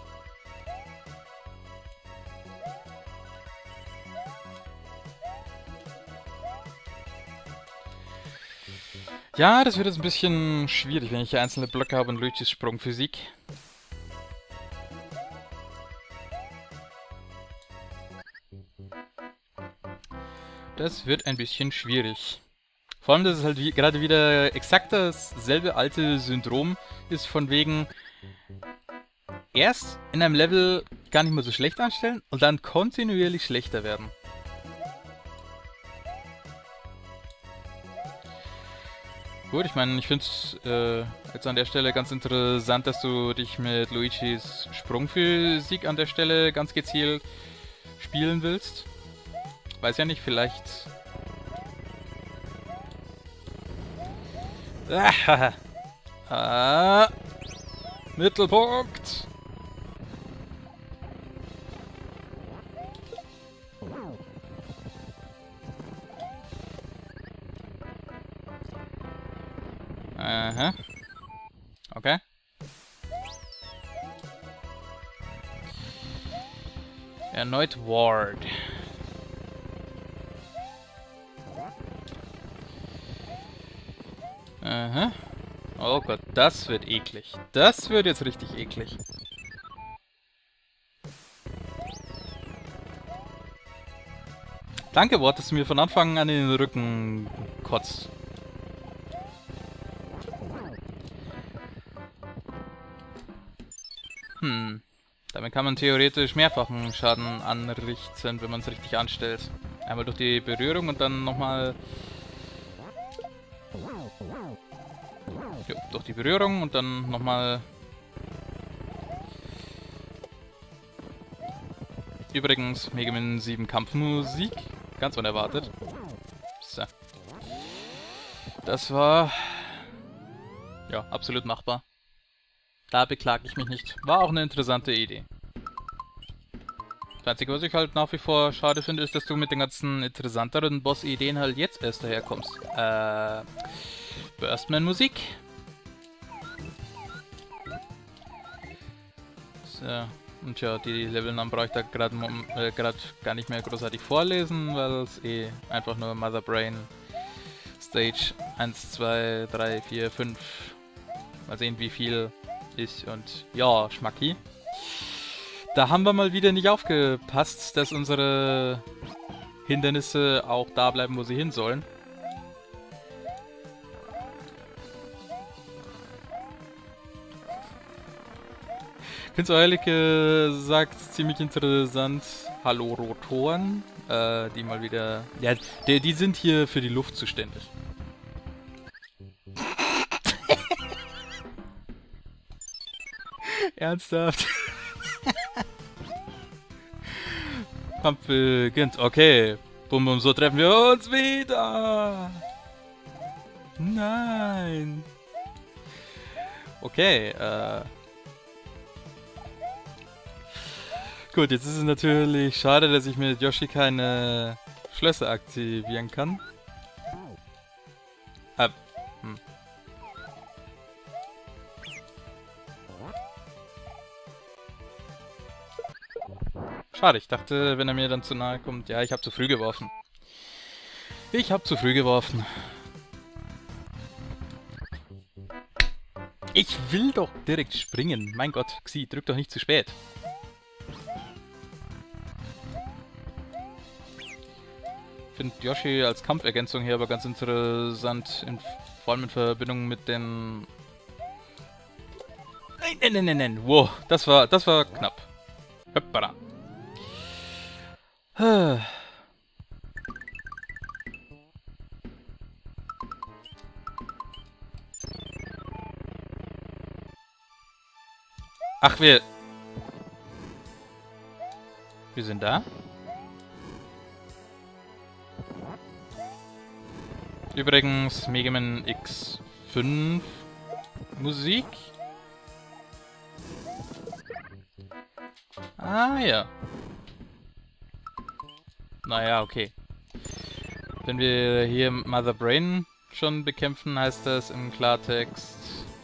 Ja, das wird jetzt ein bisschen schwierig, wenn ich hier einzelne Blöcke habe und Luigis Sprungphysik. Das wird ein bisschen schwierig. Vor allem, dass es halt wie, gerade wieder exakt dasselbe alte Syndrom ist, von wegen erst in einem Level gar nicht mehr so schlecht anstellen und dann kontinuierlich schlechter werden. Gut, ich meine, ich finde es äh, jetzt an der Stelle ganz interessant, dass du dich mit Luigis Sprungphysik an der Stelle ganz gezielt spielen willst. Weiß ja nicht, vielleicht... Ah, ah, Mittelpunkt! Aha. Okay. Erneut Ward. Aha. Oh Gott, das wird eklig. Das wird jetzt richtig eklig. Danke, Ward, dass du mir von Anfang an in den Rücken kotzt. Hm. Damit kann man theoretisch mehrfachen Schaden anrichten, wenn man es richtig anstellt. Einmal durch die Berührung und dann nochmal... Jo, durch die Berührung und dann nochmal... Übrigens, Mega Man sieben Kampfmusik. Ganz unerwartet. So. Das war... Ja, absolut machbar. Da beklage ich mich nicht. War auch eine interessante Idee. Das Einzige, was ich halt nach wie vor schade finde, ist, dass du mit den ganzen interessanteren Boss-Ideen halt jetzt erst daherkommst. Äh... Burstman-Musik. So. Und ja, die Levelnamen brauche ich da gerade äh, gar nicht mehr großartig vorlesen, weil es eh einfach nur Mother Brain Stage eins, zwei, drei, vier, fünf. Mal sehen, wie viel ist. Und ja, Schmacki. Da haben wir mal wieder nicht aufgepasst, dass unsere Hindernisse auch da bleiben, wo sie hin sollen. Ich finde es ehrlich gesagt ziemlich interessant. Hallo Rotoren, äh, die mal wieder... Ja, die, die sind hier für die Luft zuständig. Ernsthaft? Kampf beginnt. Okay. Bum bum, so treffen wir uns wieder. Nein. Okay, äh... Gut, jetzt ist es natürlich schade, dass ich mit Yoshi keine Schlösser aktivieren kann. Ah, hm. Schade, ich dachte, wenn er mir dann zu nahe kommt... Ja, ich habe zu früh geworfen. Ich habe zu früh geworfen. Ich will doch direkt springen. Mein Gott, Xi, drück doch nicht zu spät. Ich finde Yoshi als Kampfergänzung hier aber ganz interessant, in, vor allem in Verbindung mit den... Nein, nein, nein, nein, nein, wow, das war, das war knapp. Hoppala. Ach, wir... Wir sind da? Übrigens, Mega Man X fünf Musik. Ah, ja. Naja, okay. Wenn wir hier Mother Brain schon bekämpfen, heißt das im Klartext...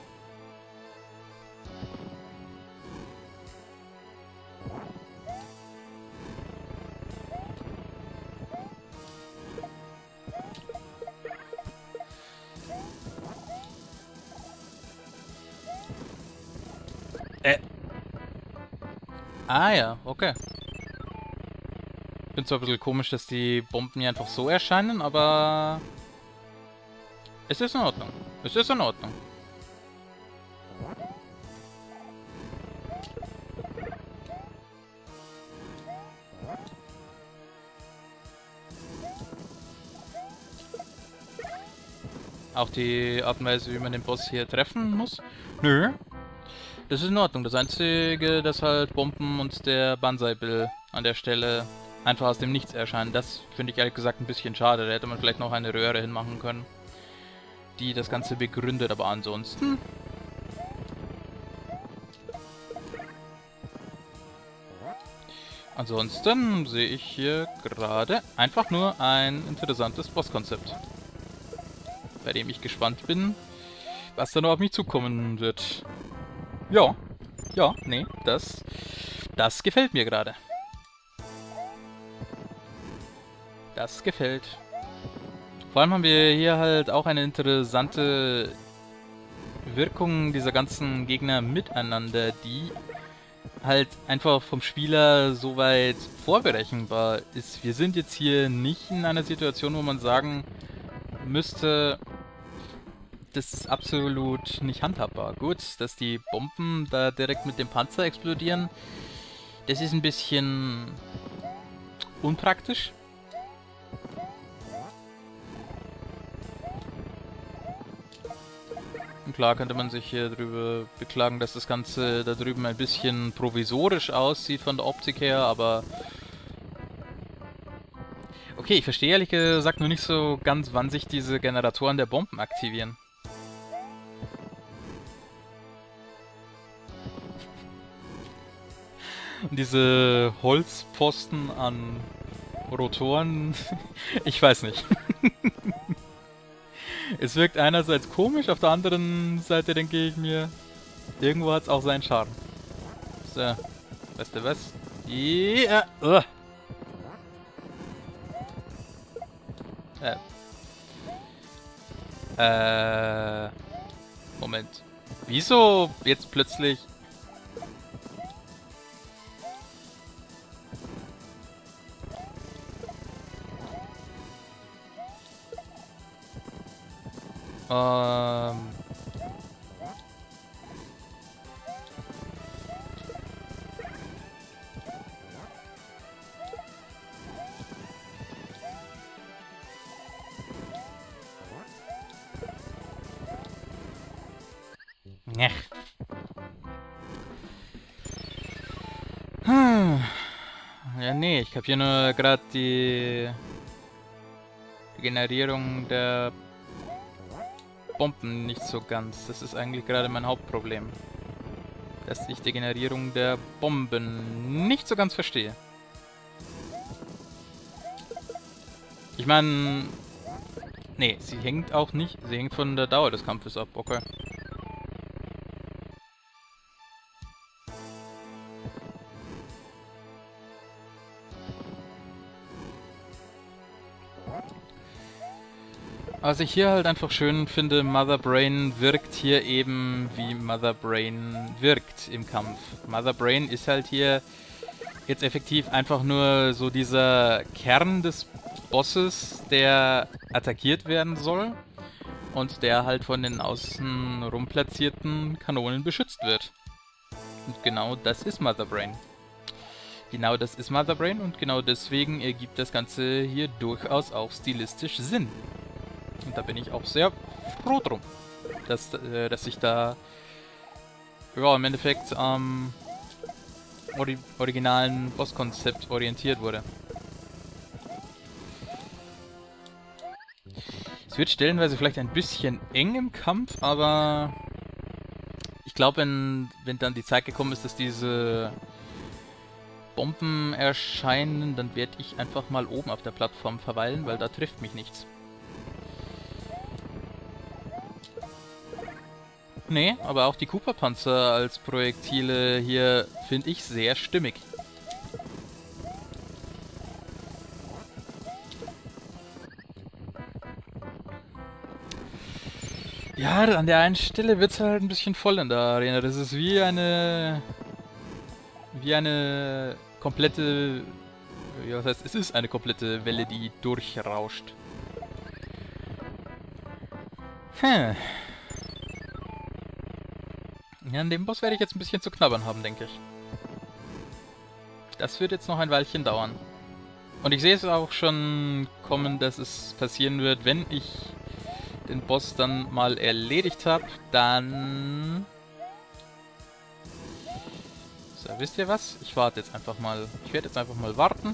Äh. Ah ja, okay. Ich finde zwar ein bisschen komisch, dass die Bomben hier einfach so erscheinen, aber... Es ist in Ordnung. Es ist in Ordnung. Auch die Art und Weise, wie man den Boss hier treffen muss? Nö. Das ist in Ordnung. Das Einzige, dass halt Bomben und der Banzai-Bill an der Stelle einfach aus dem Nichts erscheinen, das finde ich ehrlich gesagt ein bisschen schade. Da hätte man vielleicht noch eine Röhre hinmachen können, die das Ganze begründet, aber ansonsten... Ansonsten sehe ich hier gerade einfach nur ein interessantes Bosskonzept, bei dem ich gespannt bin, was da noch auf mich zukommen wird. Ja, ja, nee, das, das gefällt mir gerade. Das gefällt. Vor allem haben wir hier halt auch eine interessante Wirkung dieser ganzen Gegner miteinander, die halt einfach vom Spieler so weit vorberechenbar ist. Wir sind jetzt hier nicht in einer Situation, wo man sagen müsste, das ist absolut nicht handhabbar. Gut, dass die Bomben da direkt mit dem Panzer explodieren, Das ist ein bisschen unpraktisch. Und klar könnte man sich hier drüber beklagen, dass das Ganze da drüben ein bisschen provisorisch aussieht von der Optik her, aber... Okay, ich verstehe ehrlich gesagt nur nicht so ganz, wann sich diese Generatoren der Bomben aktivieren. Und diese Holzpfosten an Rotoren, ich weiß nicht. Es wirkt einerseits komisch, auf der anderen Seite denke ich mir, irgendwo hat es auch seinen Charme. So, weißt du was? Ja, uh. Äh. Äh. Moment. Wieso jetzt plötzlich... Ähm... Ja. Hm. Ja, nee, ich kapiere nur gerade die Generierung der Bomben nicht so ganz. Das ist eigentlich gerade mein Hauptproblem. Dass ich die Generierung der Bomben nicht so ganz verstehe. Ich meine... Nee, sie hängt auch nicht. Sie hängt von der Dauer des Kampfes ab, okay. Was ich hier halt einfach schön finde, Mother Brain wirkt hier eben wie Mother Brain wirkt im Kampf. Mother Brain ist halt hier jetzt effektiv einfach nur so dieser Kern des Bosses, der attackiert werden soll und der halt von den außen rum platzierten Kanonen beschützt wird. Und genau das ist Mother Brain. Genau das ist Mother Brain und genau deswegen ergibt das Ganze hier durchaus auch stilistisch Sinn. Und da bin ich auch sehr froh drum, dass, äh, dass ich da ja, im Endeffekt am ori originalen Bosskonzept orientiert wurde. Es wird stellenweise vielleicht ein bisschen eng im Kampf, aber ich glaube, wenn, wenn dann die Zeit gekommen ist, dass diese Bomben erscheinen, dann werde ich einfach mal oben auf der Plattform verweilen, weil da trifft mich nichts. Nee, aber auch die Cooper-Panzer als Projektile hier finde ich sehr stimmig. Ja, an der einen Stelle wird es halt ein bisschen voll in der Arena. Das ist wie eine... wie eine komplette... Ja, was heißt, es ist eine komplette Welle, die durchrauscht. Hm. Ja, an dem Boss werde ich jetzt ein bisschen zu knabbern haben, denke ich. Das wird jetzt noch ein Weilchen dauern. Und ich sehe es auch schon kommen, dass es passieren wird, wenn ich den Boss dann mal erledigt habe, dann... So, wisst ihr was? Ich warte jetzt einfach mal. Ich werde jetzt einfach mal warten.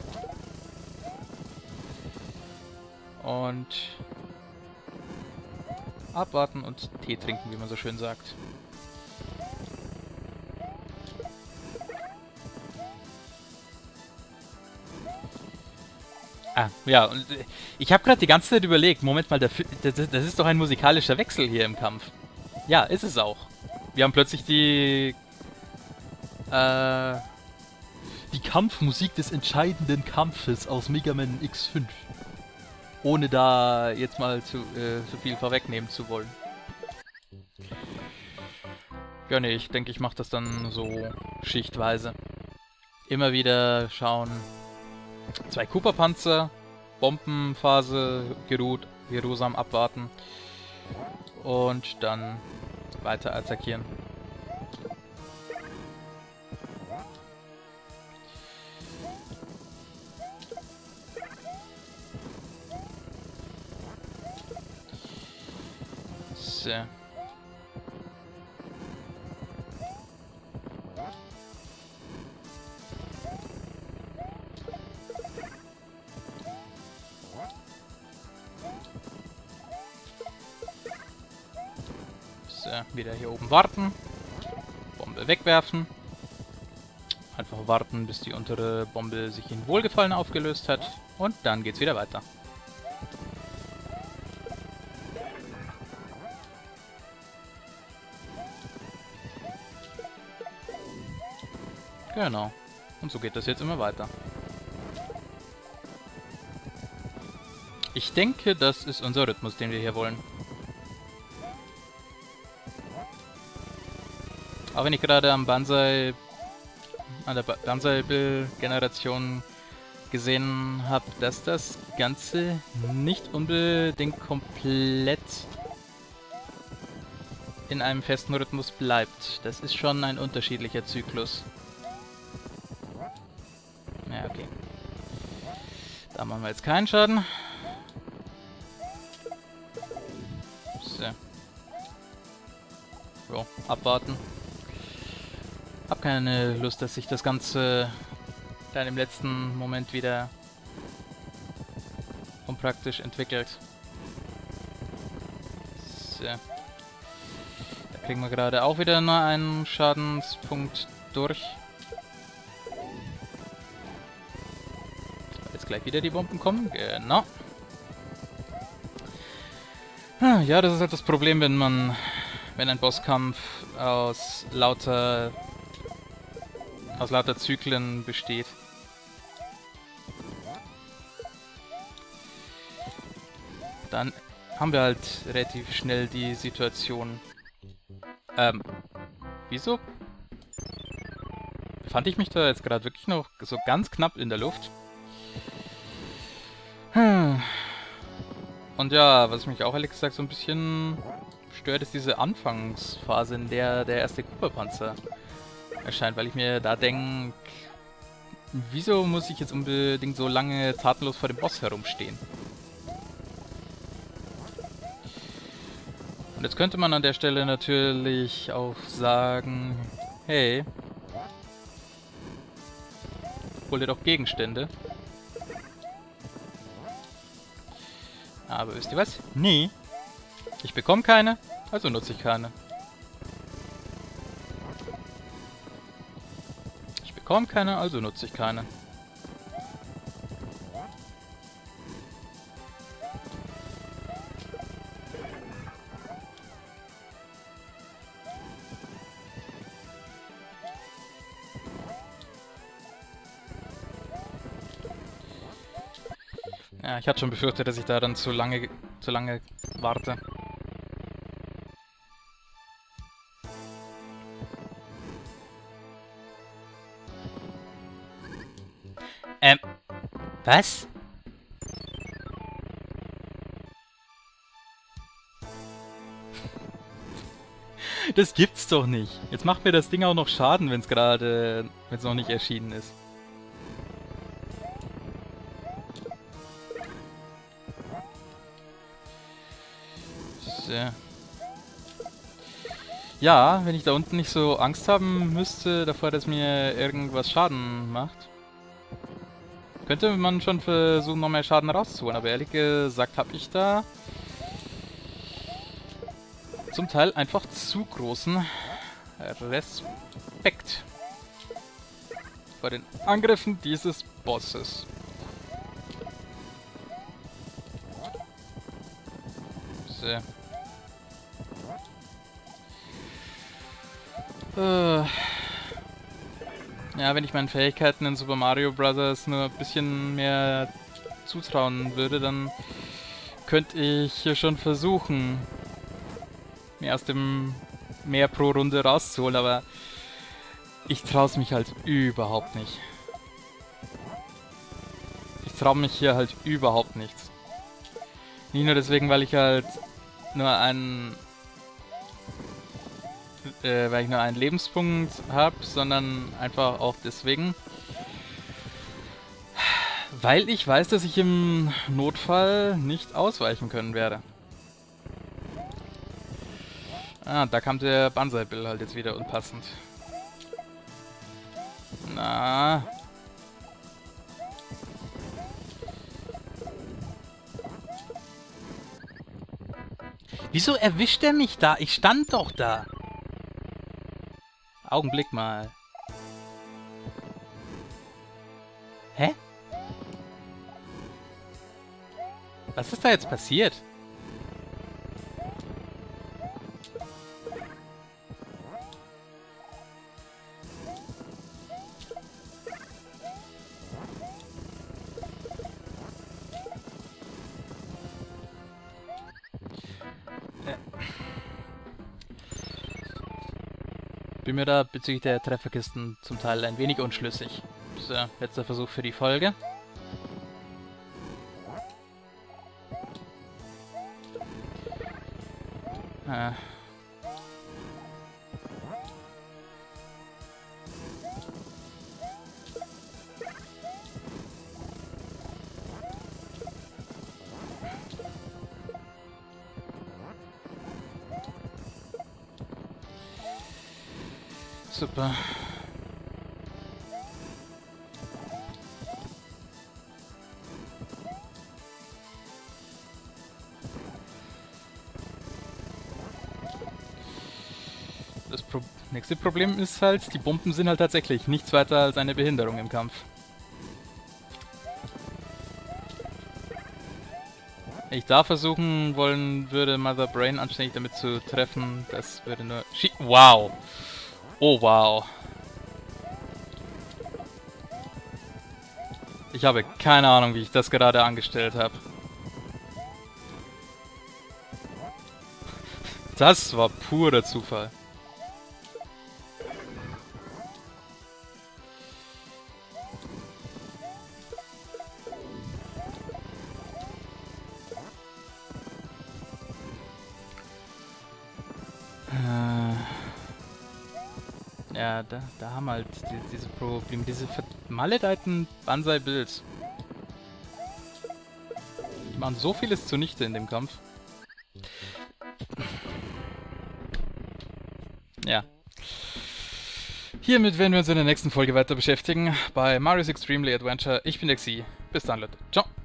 Und... abwarten und Tee trinken, wie man so schön sagt. Ah, ja, und äh, ich habe gerade die ganze Zeit überlegt, Moment mal, der, das, das ist doch ein musikalischer Wechsel hier im Kampf. Ja, ist es auch. Wir haben plötzlich die... Äh... die Kampfmusik des entscheidenden Kampfes aus Mega Man X fünf. Ohne da jetzt mal zu, äh, zu viel vorwegnehmen zu wollen. Ja, nee, ich denke, ich mache das dann so schichtweise. Immer wieder schauen... Zwei Cooper-Panzer, Bombenphase geruht, geruhsam abwarten und dann weiter attackieren. So. So, wieder hier oben warten. Bombe wegwerfen. Einfach warten, bis die untere Bombe sich in Wohlgefallen aufgelöst hat. Und dann geht's wieder weiter. Genau. Und so geht das jetzt immer weiter. Ich denke, das ist unser Rhythmus, den wir hier wollen. Auch wenn ich gerade am Banzai, an der Banzai-Bill-Generation gesehen habe, dass das Ganze nicht unbedingt komplett in einem festen Rhythmus bleibt. Das ist schon ein unterschiedlicher Zyklus. Ja, okay. Da machen wir jetzt keinen Schaden. So. So, abwarten. Hab keine Lust, dass sich das Ganze dann im letzten Moment wieder unpraktisch entwickelt. So. Da kriegen wir gerade auch wieder nur einen Schadenspunkt durch. Jetzt gleich wieder die Bomben kommen. Genau. Ja, das ist halt das Problem, wenn man, wenn ein Bosskampf aus lauter aus lauter Zyklen besteht. Dann haben wir halt relativ schnell die Situation. Ähm, wieso? Fand ich mich da jetzt gerade wirklich noch so ganz knapp in der Luft? Hm. Und ja, was mich auch ehrlich gesagt so ein bisschen stört, ist diese Anfangsphase, in der der erste Cooper-Panzer erscheint, weil ich mir da denke, wieso muss ich jetzt unbedingt so lange tatenlos vor dem Boss herumstehen? Und jetzt könnte man an der Stelle natürlich auch sagen, hey, hol dir doch Gegenstände. Aber wisst ihr was? Nee. Ich bekomme keine, also nutze ich keine. Ich bekomme keine, also nutze ich keine. Ja, ich hatte schon befürchtet, dass ich da dann zu lange, zu lange warte. Ähm, was? Das gibt's doch nicht. Jetzt macht mir das Ding auch noch Schaden, wenn es gerade, wenn es noch nicht erschienen ist. Ja, wenn ich da unten nicht so Angst haben müsste davor, dass mir irgendwas Schaden macht, könnte man schon versuchen, noch mehr Schaden rauszuholen. Aber ehrlich gesagt habe ich da zum Teil einfach zu großen Respekt vor den Angriffen dieses Bosses. So. Uh, ja, wenn ich meinen Fähigkeiten in Super Mario Bros. Nur ein bisschen mehr zutrauen würde, dann könnte ich hier schon versuchen, mehr aus dem mehr pro Runde rauszuholen, aber ich traue es mich halt überhaupt nicht. Ich traue mich hier halt überhaupt nichts. Nicht nur deswegen, weil ich halt nur einen Äh, weil ich nur einen Lebenspunkt habe, sondern einfach auch deswegen, weil ich weiß, dass ich im Notfall nicht ausweichen können werde. Ah, da kam der Banzai-Bill halt jetzt wieder unpassend. Na. Wieso erwischt er mich da? Ich stand doch da. Augenblick mal. Hä? Was ist da jetzt passiert? Bin mir da bezüglich der Trefferkisten zum Teil ein wenig unschlüssig. So, letzter Versuch für die Folge. Ah. Super. Das Pro- nächste Problem ist halt, die Bomben sind halt tatsächlich nichts weiter als eine Behinderung im Kampf. Ich da versuchen wollen würde, Mother Brain anständig damit zu treffen, das würde nur... Schi- wow! Oh, wow. Ich habe keine Ahnung, wie ich das gerade angestellt habe. Das war purer Zufall. Ja, da, da haben halt die, diese Probleme, diese vermaledeiten Banzai-Bills. Die machen so vieles zunichte in dem Kampf. Ja. Hiermit werden wir uns in der nächsten Folge weiter beschäftigen bei Mario's Extremely Adventure. Ich bin der Xi. Bis dann, Leute. Ciao.